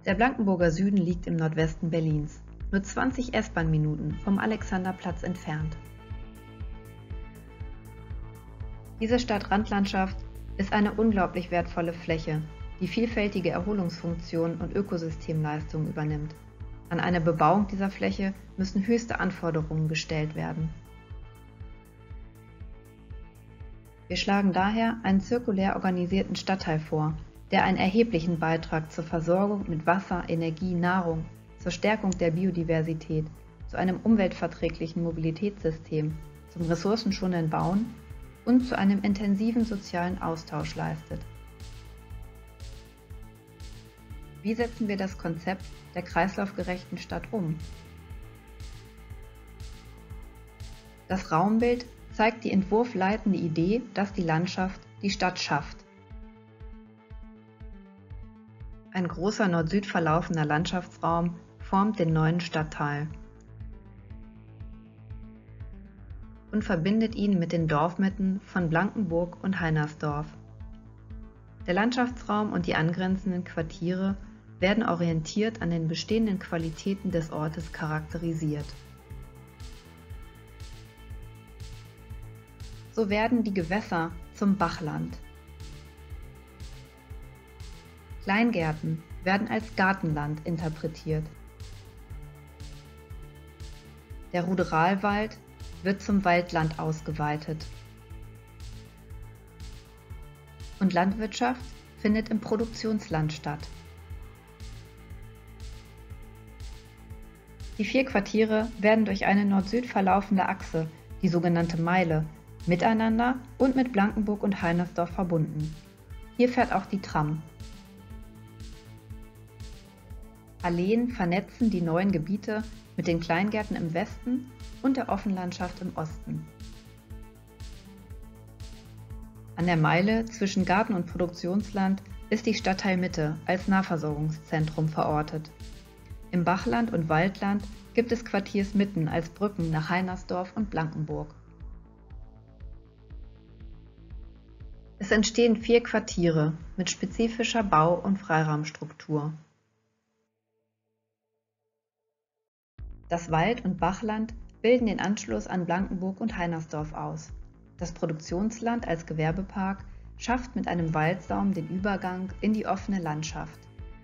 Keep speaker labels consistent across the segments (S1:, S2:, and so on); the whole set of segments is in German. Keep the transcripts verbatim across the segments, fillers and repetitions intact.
S1: Der Blankenburger Süden liegt im Nordwesten Berlins, nur zwanzig S-Bahn-Minuten vom Alexanderplatz entfernt. Diese Stadt-Randlandschaft ist eine unglaublich wertvolle Fläche, die vielfältige Erholungsfunktionen und Ökosystemleistungen übernimmt. An eine Bebauung dieser Fläche müssen höchste Anforderungen gestellt werden. Wir schlagen daher einen zirkulär organisierten Stadtteil vor, der einen erheblichen Beitrag zur Versorgung mit Wasser, Energie, Nahrung, zur Stärkung der Biodiversität, zu einem umweltverträglichen Mobilitätssystem, zum ressourcenschonenden Bauen und zu einem intensiven sozialen Austausch leistet. Wie setzen wir das Konzept der kreislaufgerechten Stadt um? Das Raumbild zeigt die entwurfleitende Idee, dass die Landschaft die Stadt schafft. Ein großer Nord-Süd verlaufender Landschaftsraum formt den neuen Stadtteil und verbindet ihn mit den Dorfmitten von Blankenburg und Heinersdorf. Der Landschaftsraum und die angrenzenden Quartiere werden orientiert an den bestehenden Qualitäten des Ortes charakterisiert. So werden die Gewässer zum Bachland. Kleingärten werden als Gartenland interpretiert. Der Ruderalwald wird zum Waldland ausgeweitet. Und Landwirtschaft findet im Produktionsland statt. Die vier Quartiere werden durch eine Nord-Süd verlaufende Achse, die sogenannte Meile, miteinander und mit Blankenburg und Heinersdorf verbunden. Hier fährt auch die Tram. Alleen vernetzen die neuen Gebiete mit den Kleingärten im Westen und der Offenlandschaft im Osten. An der Meile zwischen Garten- und Produktionsland ist die Stadtteilmitte als Nahversorgungszentrum verortet. Im Bachland und Waldland gibt es Quartiersmitten als Brücken nach Heinersdorf und Blankenburg. Es entstehen vier Quartiere mit spezifischer Bau- und Freiraumstruktur. Das Wald- und Bachland bilden den Anschluss an Blankenburg und Heinersdorf aus. Das Produktionsland als Gewerbepark schafft mit einem Waldsaum den Übergang in die offene Landschaft.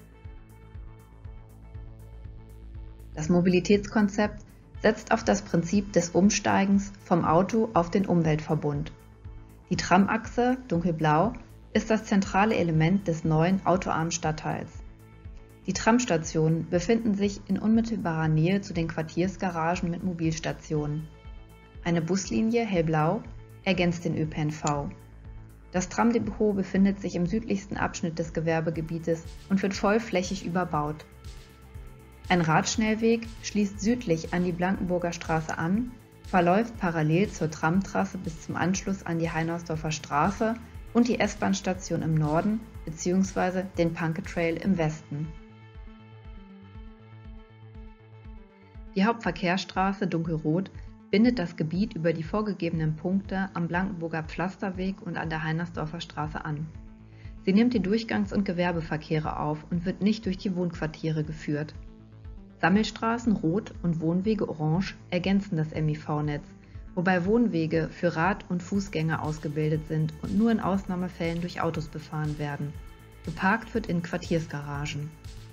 S1: Das Mobilitätskonzept setzt auf das Prinzip des Umsteigens vom Auto auf den Umweltverbund. Die Tramachse, dunkelblau, ist das zentrale Element des neuen autoarmen Stadtteils. Die Tramstationen befinden sich in unmittelbarer Nähe zu den Quartiersgaragen mit Mobilstationen. Eine Buslinie, hellblau, ergänzt den Ö P N V. Das Tramdepot befindet sich im südlichsten Abschnitt des Gewerbegebietes und wird vollflächig überbaut. Ein Radschnellweg schließt südlich an die Blankenburger Straße an, verläuft parallel zur Tramtrasse bis zum Anschluss an die Heinersdorfer Straße und die S-Bahn-Station im Norden bzw. den Panke-Trail im Westen. Die Hauptverkehrsstraße dunkelrot bindet das Gebiet über die vorgegebenen Punkte am Blankenburger Pflasterweg und an der Heinersdorfer Straße an. Sie nimmt die Durchgangs- und Gewerbeverkehre auf und wird nicht durch die Wohnquartiere geführt. Sammelstraßen rot und Wohnwege orange ergänzen das M I V-Netz, wobei Wohnwege für Rad- und Fußgänger ausgebildet sind und nur in Ausnahmefällen durch Autos befahren werden. Geparkt wird in Quartiersgaragen.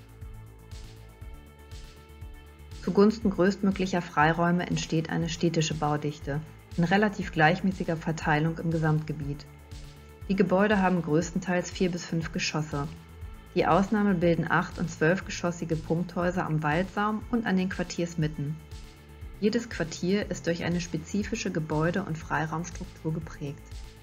S1: Zugunsten größtmöglicher Freiräume entsteht eine städtische Baudichte in relativ gleichmäßiger Verteilung im Gesamtgebiet. Die Gebäude haben größtenteils vier bis fünf Geschosse. Die Ausnahme bilden acht- und zwölfgeschossige Punkthäuser am Waldsaum und an den Quartiersmitten. Jedes Quartier ist durch eine spezifische Gebäude- und Freiraumstruktur geprägt.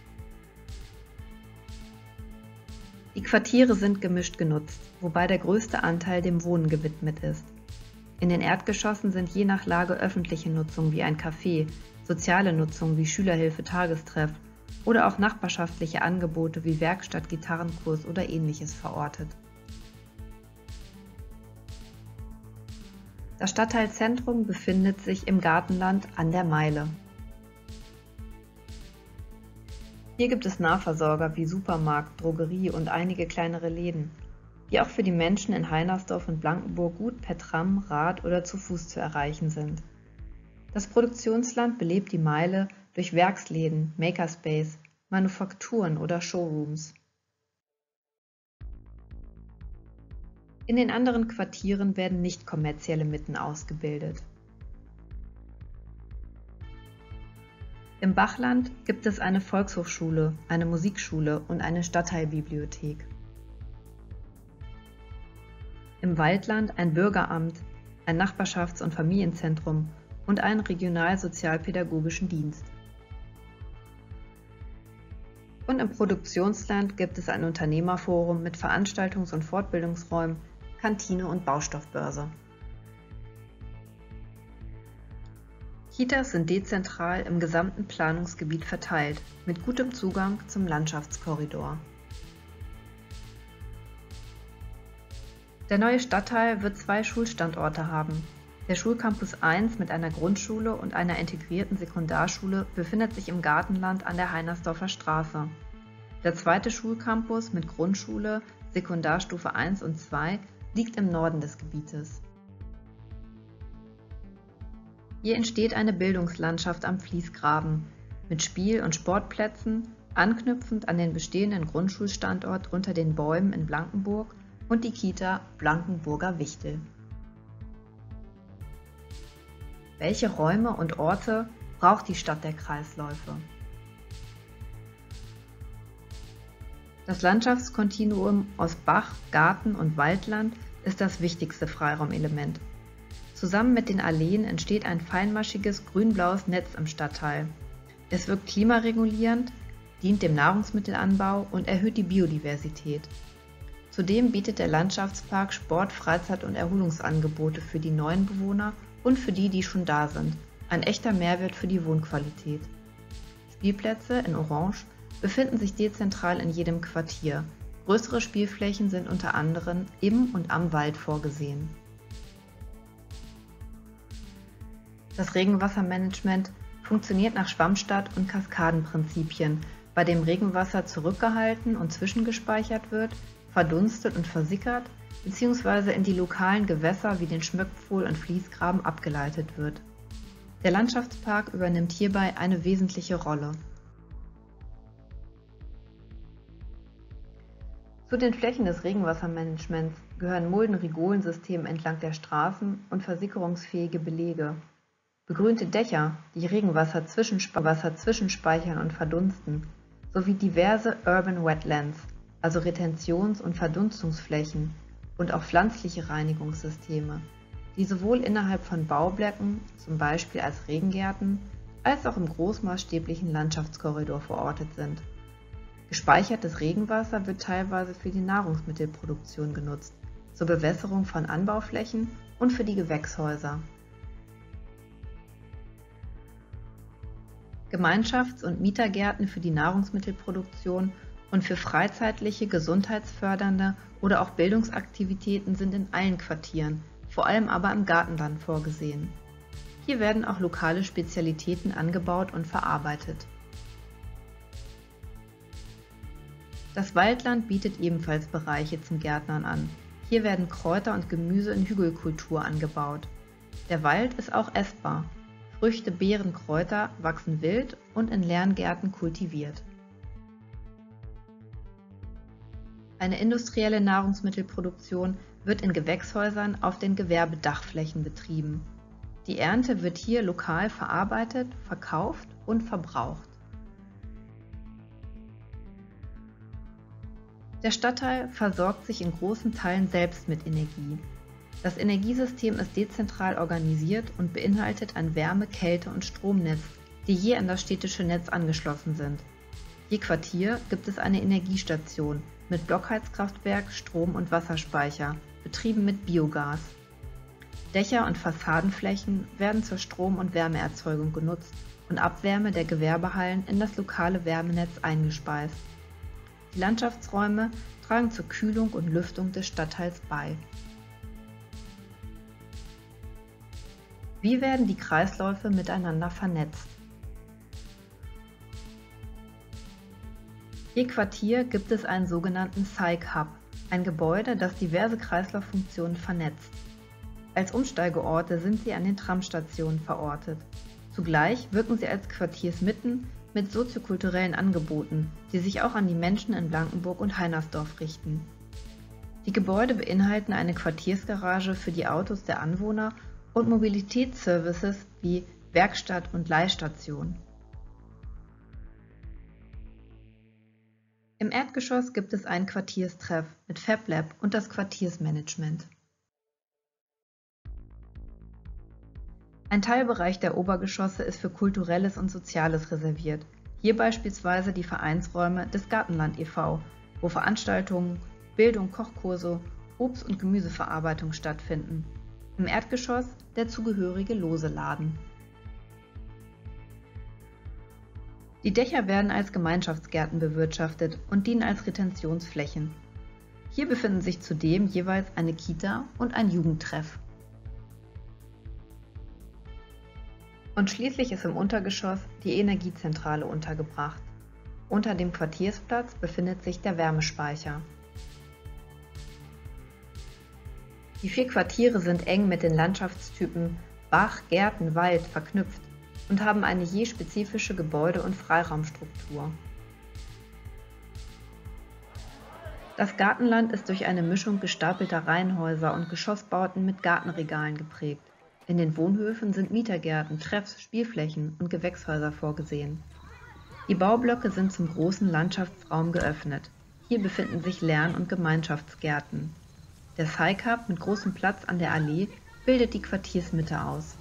S1: Die Quartiere sind gemischt genutzt, wobei der größte Anteil dem Wohnen gewidmet ist. In den Erdgeschossen sind je nach Lage öffentliche Nutzung wie ein Café, soziale Nutzung wie Schülerhilfe, Tagestreff oder auch nachbarschaftliche Angebote wie Werkstatt, Gitarrenkurs oder ähnliches verortet. Das Stadtteilzentrum befindet sich im Gartenland an der Meile. Hier gibt es Nahversorger wie Supermarkt, Drogerie und einige kleinere Läden. die auch für die Menschen in Heinersdorf und Blankenburg gut per Tram, Rad oder zu Fuß zu erreichen sind. Das Produktionsland belebt die Meile durch Werksläden, Makerspace, Manufakturen oder Showrooms. In den anderen Quartieren werden nicht kommerzielle Mitten ausgebildet. Im Bachland gibt es eine Volkshochschule, eine Musikschule und eine Stadtteilbibliothek. Im Waldland ein Bürgeramt, ein Nachbarschafts- und Familienzentrum und einen regionalsozialpädagogischen Dienst. Und im Produktionsland gibt es ein Unternehmerforum mit Veranstaltungs- und Fortbildungsräumen, Kantine und Baustoffbörse. Kitas sind dezentral im gesamten Planungsgebiet verteilt, mit gutem Zugang zum Landschaftskorridor. Der neue Stadtteil wird zwei Schulstandorte haben. Der Schulcampus eins mit einer Grundschule und einer integrierten Sekundarschule befindet sich im Gartenland an der Heinersdorfer Straße. Der zweite Schulcampus mit Grundschule, Sekundarstufe eins und zwei liegt im Norden des Gebietes. Hier entsteht eine Bildungslandschaft am Fließgraben mit Spiel- und Sportplätzen, anknüpfend an den bestehenden Grundschulstandort unter den Bäumen in Blankenburg und die Kita Blankenburger Wichtel. Welche Räume und Orte braucht die Stadt der Kreisläufe? Das Landschaftskontinuum aus Bach, Garten und Waldland ist das wichtigste Freiraumelement. Zusammen mit den Alleen entsteht ein feinmaschiges grün-blaues Netz im Stadtteil. Es wirkt klimaregulierend, dient dem Nahrungsmittelanbau und erhöht die Biodiversität. Zudem bietet der Landschaftspark Sport-, Freizeit- und Erholungsangebote für die neuen Bewohner und für die, die schon da sind. Ein echter Mehrwert für die Wohnqualität. Spielplätze in Orange befinden sich dezentral in jedem Quartier. Größere Spielflächen sind unter anderem im und am Wald vorgesehen. Das Regenwassermanagement funktioniert nach Schwammstadt- und Kaskadenprinzipien, bei dem Regenwasser zurückgehalten und zwischengespeichert wird, verdunstet und versickert bzw. in die lokalen Gewässer wie den Schmöckpfuhl und Fließgraben abgeleitet wird. Der Landschaftspark übernimmt hierbei eine wesentliche Rolle. Zu den Flächen des Regenwassermanagements gehören Mulden-Rigolen-Systeme entlang der Straßen und versickerungsfähige Belege, begrünte Dächer, die Regenwasser zwischenspeichern und verdunsten, sowie diverse Urban Wetlands, also Retentions- und Verdunstungsflächen und auch pflanzliche Reinigungssysteme, die sowohl innerhalb von Baublöcken, zum Beispiel als Regengärten, als auch im großmaßstäblichen Landschaftskorridor verortet sind. Gespeichertes Regenwasser wird teilweise für die Nahrungsmittelproduktion genutzt, zur Bewässerung von Anbauflächen und für die Gewächshäuser. Gemeinschafts- und Mietergärten für die Nahrungsmittelproduktion und für freizeitliche, gesundheitsfördernde oder auch Bildungsaktivitäten sind in allen Quartieren, vor allem aber im Gartenland vorgesehen. Hier werden auch lokale Spezialitäten angebaut und verarbeitet. Das Waldland bietet ebenfalls Bereiche zum Gärtnern an. Hier werden Kräuter und Gemüse in Hügelkultur angebaut. Der Wald ist auch essbar. Früchte, Beeren, Kräuter wachsen wild und in Lerngärten kultiviert. Eine industrielle Nahrungsmittelproduktion wird in Gewächshäusern auf den Gewerbedachflächen betrieben. Die Ernte wird hier lokal verarbeitet, verkauft und verbraucht. Der Stadtteil versorgt sich in großen Teilen selbst mit Energie. Das Energiesystem ist dezentral organisiert und beinhaltet ein Wärme-, Kälte- und Stromnetz, die je an das städtische Netz angeschlossen sind. Je Quartier gibt es eine Energiestation mit Blockheizkraftwerk, Strom- und Wasserspeicher, betrieben mit Biogas. Dächer und Fassadenflächen werden zur Strom- und Wärmeerzeugung genutzt und Abwärme der Gewerbehallen in das lokale Wärmenetz eingespeist. Die Landschaftsräume tragen zur Kühlung und Lüftung des Stadtteils bei. Wie werden die Kreisläufe miteinander vernetzt? Je Quartier gibt es einen sogenannten Cyc-Hub, Ein Gebäude, das diverse Kreislauffunktionen vernetzt. Als Umsteigeorte sind sie an den Tramstationen verortet. Zugleich wirken sie als Quartiersmitten mit soziokulturellen Angeboten, die sich auch an die Menschen in Blankenburg und Heinersdorf richten. Die Gebäude beinhalten eine Quartiersgarage für die Autos der Anwohner und Mobilitätsservices wie Werkstatt und Leihstation. Im Erdgeschoss gibt es einen Quartierstreff mit FabLab und das Quartiersmanagement. Ein Teilbereich der Obergeschosse ist für Kulturelles und Soziales reserviert. Hier beispielsweise die Vereinsräume des Gartenland e V, wo Veranstaltungen, Bildung, Kochkurse, Obst- und Gemüseverarbeitung stattfinden. Im Erdgeschoss der zugehörige Lose-Laden. Die Dächer werden als Gemeinschaftsgärten bewirtschaftet und dienen als Retentionsflächen. Hier befinden sich zudem jeweils eine Kita und ein Jugendtreff. Und schließlich ist im Untergeschoss die Energiezentrale untergebracht. Unter dem Quartiersplatz befindet sich der Wärmespeicher. Die vier Quartiere sind eng mit den Landschaftstypen Bach, Gärten, Wald verknüpft und haben eine je spezifische Gebäude- und Freiraumstruktur. Das Gartenland ist durch eine Mischung gestapelter Reihenhäuser und Geschossbauten mit Gartenregalen geprägt. In den Wohnhöfen sind Mietergärten, Treffs, Spielflächen und Gewächshäuser vorgesehen. Die Baublöcke sind zum großen Landschaftsraum geöffnet. Hier befinden sich Lern- und Gemeinschaftsgärten. Der Sci-Cup mit großem Platz an der Allee bildet die Quartiersmitte aus.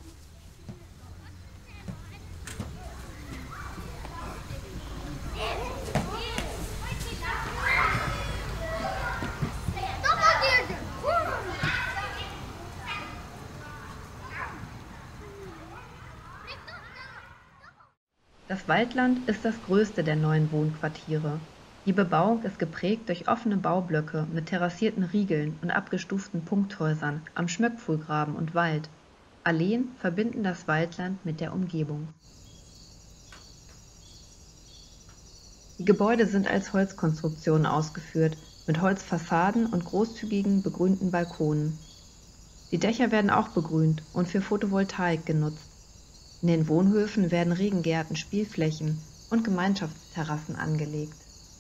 S1: Das Waldland ist das größte der neuen Wohnquartiere. Die Bebauung ist geprägt durch offene Baublöcke mit terrassierten Riegeln und abgestuften Punkthäusern am Schmöckpfuhlgraben und Wald. Alleen verbinden das Waldland mit der Umgebung. Die Gebäude sind als Holzkonstruktionen ausgeführt, mit Holzfassaden und großzügigen begrünten Balkonen. Die Dächer werden auch begrünt und für Photovoltaik genutzt. In den Wohnhöfen werden Regengärten, Spielflächen und Gemeinschaftsterrassen angelegt.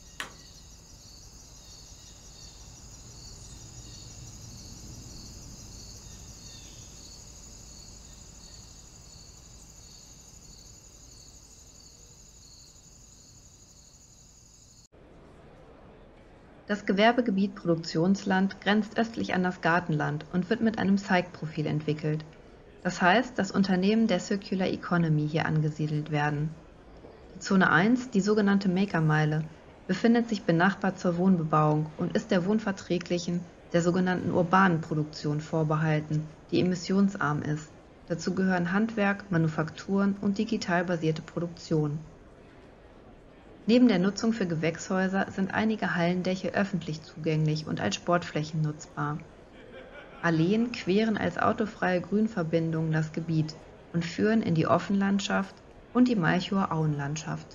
S1: Das Gewerbegebiet Produktionsland grenzt östlich an das Gartenland und wird mit einem Site-Profil entwickelt. Das heißt, dass Unternehmen der Circular Economy hier angesiedelt werden. Die Zone eins, die sogenannte Makermeile, befindet sich benachbart zur Wohnbebauung und ist der wohnverträglichen, der sogenannten urbanen Produktion vorbehalten, die emissionsarm ist. Dazu gehören Handwerk, Manufakturen und digital basierte Produktion. Neben der Nutzung für Gewächshäuser sind einige Hallendächer öffentlich zugänglich und als Sportflächen nutzbar. Alleen queren als autofreie Grünverbindungen das Gebiet und führen in die Offenlandschaft und die Malchower Auenlandschaft.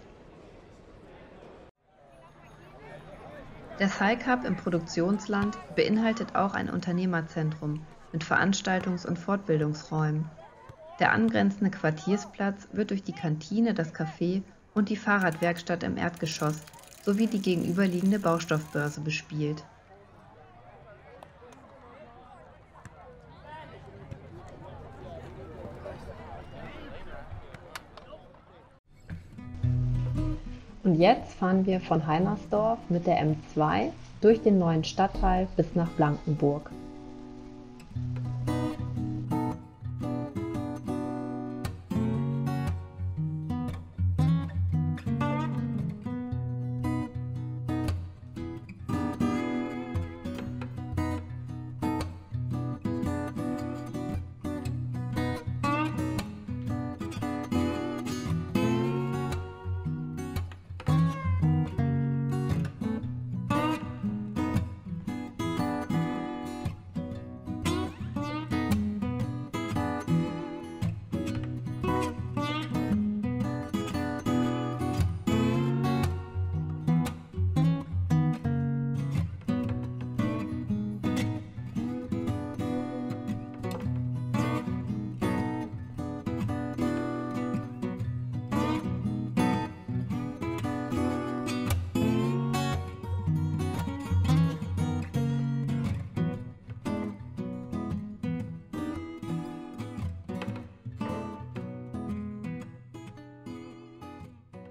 S1: Der Sci-Cup im Produktionsland beinhaltet auch ein Unternehmerzentrum mit Veranstaltungs- und Fortbildungsräumen. Der angrenzende Quartiersplatz wird durch die Kantine, das Café und die Fahrradwerkstatt im Erdgeschoss sowie die gegenüberliegende Baustoffbörse bespielt. Und jetzt fahren wir von Heinersdorf mit der M zwei durch den neuen Stadtteil bis nach Blankenburg.